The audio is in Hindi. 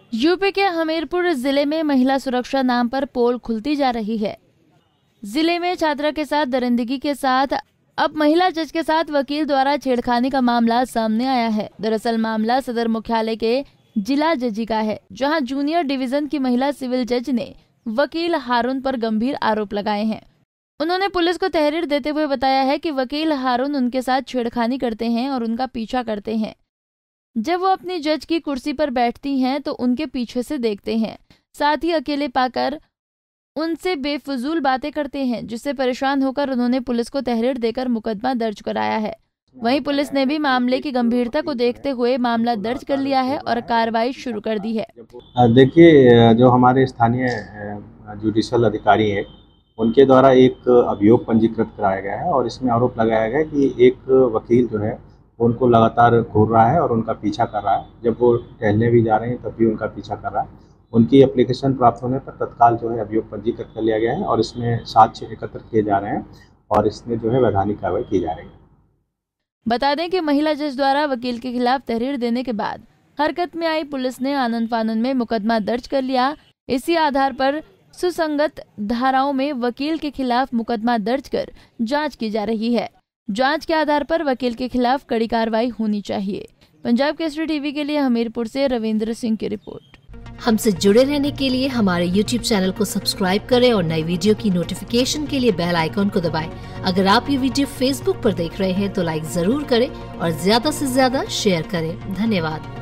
यूपी के हमीरपुर जिले में महिला सुरक्षा नाम पर पोल खुलती जा रही है। जिले में छात्रा के साथ दरिंदगी के साथ अब महिला जज के साथ वकील द्वारा छेड़खानी का मामला सामने आया है। दरअसल मामला सदर मुख्यालय के जिला जजी का है, जहां जूनियर डिवीजन की महिला सिविल जज ने वकील हारून पर गंभीर आरोप लगाए हैं। उन्होंने पुलिस को तहरीर देते हुए बताया है कि वकील हारून उनके साथ छेड़खानी करते हैं और उनका पीछा करते हैं। जब वो अपनी जज की कुर्सी पर बैठती हैं तो उनके पीछे से देखते हैं, साथ ही अकेले पाकर उनसे बेफजूल बातें करते हैं, जिससे परेशान होकर उन्होंने पुलिस को तहरीर देकर मुकदमा दर्ज कराया है। वहीं पुलिस ने भी मामले की गंभीरता को देखते हुए मामला दर्ज कर लिया है और कार्रवाई शुरू कर दी है। देखिए, जो हमारे स्थानीय जुडिशियल अधिकारी हैं, उनके द्वारा एक अभियोग पंजीकृत कराया गया है और इसमें आरोप लगाया गया है कि एक वकील जो है उनको लगातार घूर रहा है और उनका पीछा कर रहा है। जब वो टहलने भी जा रहे हैं तब भी उनका पीछा कर रहा है। उनकी एप्लीकेशन प्राप्त होने पर तत्काल जो है अभियोग पंजीकृत कर लिया गया है और इसमें साक्ष्य एकत्र किए जा रहे हैं और इसमें जो है वैधानिक कार्रवाई की जा रही है। बता दें कि महिला जज द्वारा वकील के खिलाफ तहरीर देने के बाद हरकत में आई पुलिस ने आनन फानन में मुकदमा दर्ज कर लिया। इसी आधार पर सुसंगत धाराओं में वकील के खिलाफ मुकदमा दर्ज कर जांच की जा रही है। जांच के आधार पर वकील के खिलाफ कड़ी कार्रवाई होनी चाहिए। पंजाब केसरी टीवी के लिए हमीरपुर से रविंद्र सिंह की रिपोर्ट। हमसे जुड़े रहने के लिए हमारे YouTube चैनल को सब्सक्राइब करें और नई वीडियो की नोटिफिकेशन के लिए बेल आइकॉन को दबाएं। अगर आप ये वीडियो Facebook पर देख रहे हैं तो लाइक जरूर करें और ज्यादा से ज्यादा शेयर करें। धन्यवाद।